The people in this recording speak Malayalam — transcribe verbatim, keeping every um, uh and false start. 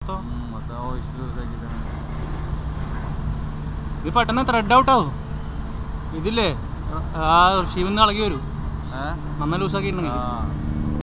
ഇത് പെട്ടെന്ന് ത്രെഡ് ഔട്ട് ആവും. ഇതില്ലേ ആ ഷിവിന്ന് ഇളകി വരും. നന്നായി ലൂസാക്കിയിട്ടുണ്ടെങ്കിൽ